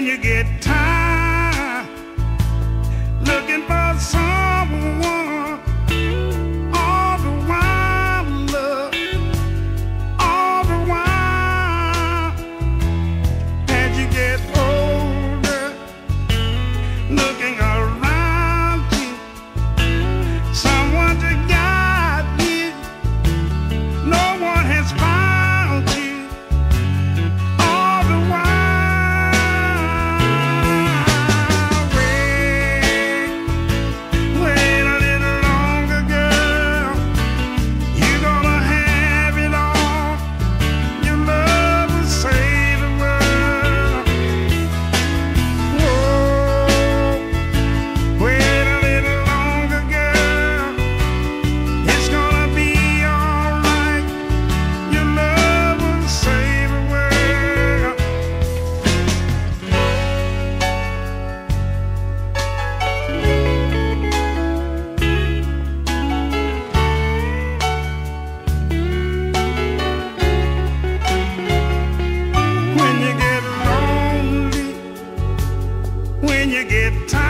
you get tired looking for someone, all the while, love, all the while, as you get older, looking around you, someone to guide you, no one has found you, all the while. Wait a little longer, girl, you're gonna have it all, your love will save the world. Whoa, wait a little longer, girl, it's gonna be alright, your love will save the world. When you get lonely, when you get tired